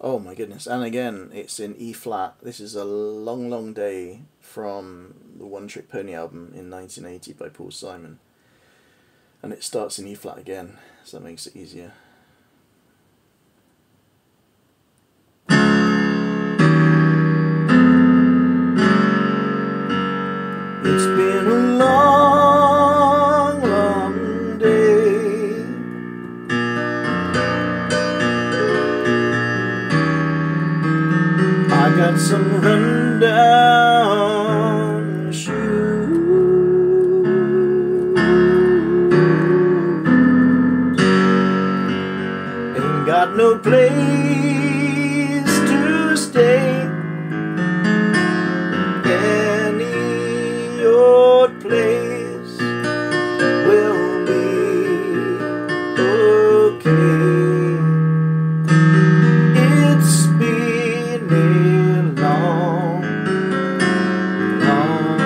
Oh my goodness. And again, it's in E flat. This is A Long, Long Day from the One Trick Pony album in 1980 by Paul Simon. And it starts in E flat again, so that makes it easier. It's been a long, long day. I got some run-down shoes. Ain't got no place to stay. Any old place will be okay. It's been a long, long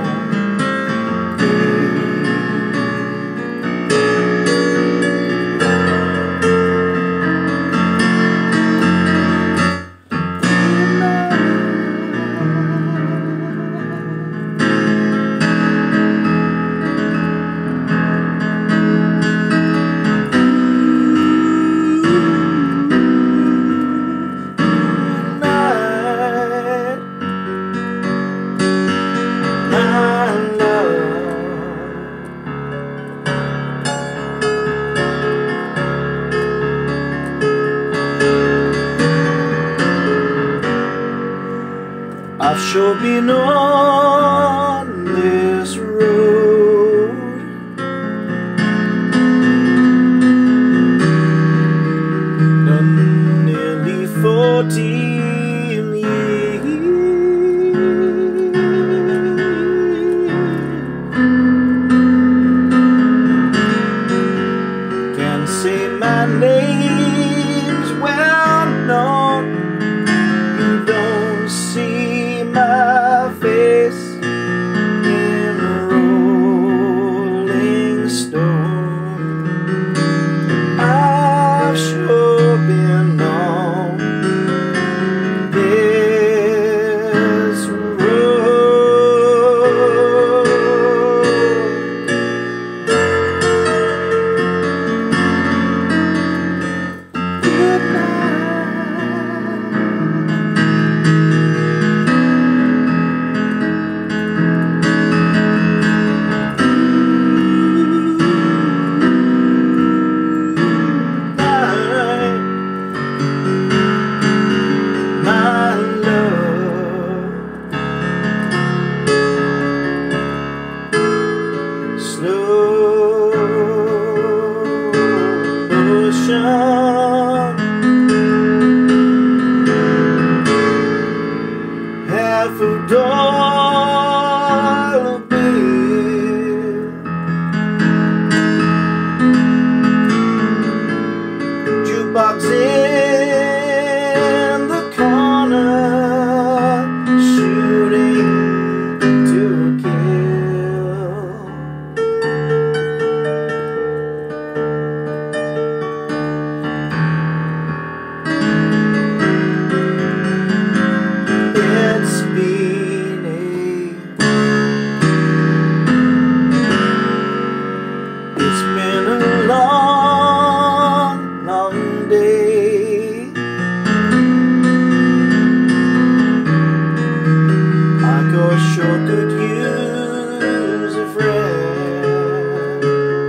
I've sure been on this road, done nearly 14 years. Can't say my name's well known. You don't see my face in a Rolling Stone. I've sure been on this road. Good night. Slow motion, half a dollar bill, jukebox in the corner, shooting to kill. It's been a long, long day. I sure could use a friend.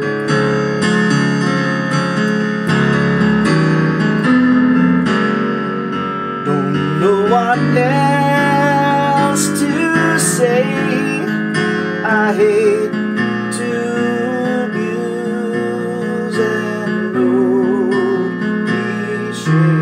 Don't know what else to say. I hate to abuse and no cliche.